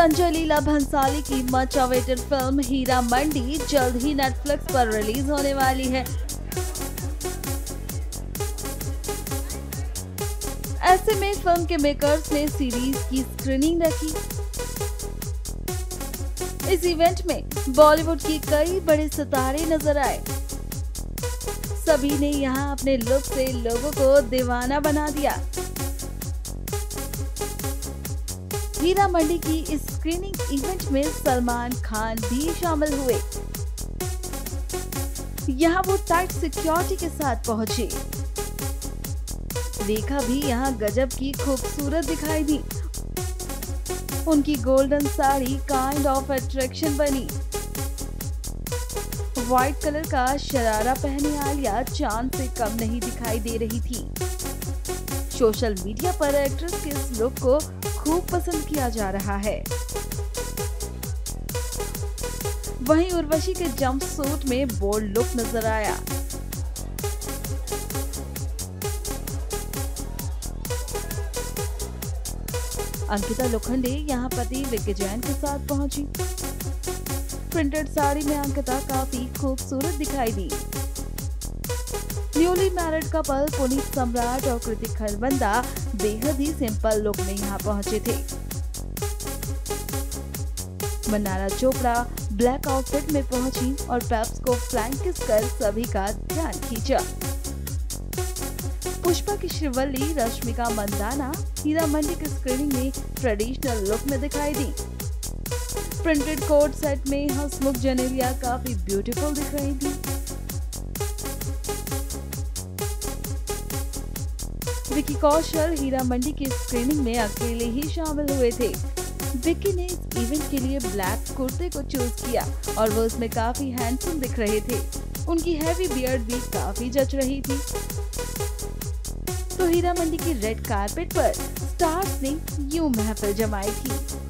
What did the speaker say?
संजय लीला भंसाली की much awaited film Heera Mandi जल्द ही नेटफ्लिक्स पर रिलीज होने वाली है। ऐसे में फिल्म के मेकर्स ने सीरीज की स्क्रीनिंग रखी। इस इवेंट में बॉलीवुड की कई बड़े सितारे नजर आए। सभी ने यहां अपने लुक से लोगों को दीवाना बना दिया। हीरा मंडी की इस स्क्रीनिंग इवेंट में सलमान खान भी शामिल हुए। यहाँ वो टाइट सिक्योरिटी के साथ पहुंचे। रेखा भी यहाँ गजब की खूबसूरत दिखाई दी। उनकी golden sari kind of attraction बनी। व्हाइट कलर का शरारा पहने आलिया चांद से कम नहीं दिखाई दे रही थी। सोशल मीडिया पर एक्ट्रेस के इस लुक को खूब पसंद किया जा रहा है। वहीं उर्वशी के जंप सूट में बोल्ड लुक नजर आया। अंकिता लोखंडे यहाँ पति विक्की जैन के साथ पहुंची। प्रिंटेड साड़ी में अंकिता काफी खूबसूरत दिखाई दी। Newly married couple Puneet Samrat और कृतिक खरबंदा बेहद ही सिंपल लुक में यहाँ पहुंचे थे। मन्नारा चोपड़ा ब्लैक आउटफिट में पहुंची और पेप्स को फ्लैंक किस कर सभी का ध्यान खींचा। पुष्पा की श्रीवल्ली रश्मिका मंदाना हीरा मंडी की स्क्रीनिंग में ट्रेडिशनल लुक में दिखाई दी। प्रिंटेड कोट सेट में हंसमुख जनेलिया काफी ब्यूटीफुल दिख रही थी। विक्की कौशल हीरा मंडी की स्क्रीनिंग में अकेले ही शामिल हुए थे। विक्की ने इस इवेंट के लिए ब्लैक कुर्ते को चूज किया और वो उसमें काफी हैंडसम दिख रहे थे। उनकी हैवी बियर्ड भी काफी जच रही थी। तो हीरा मंडी की रेड कारपेट पर स्टार्स ने यूं महफिल जमाई थी।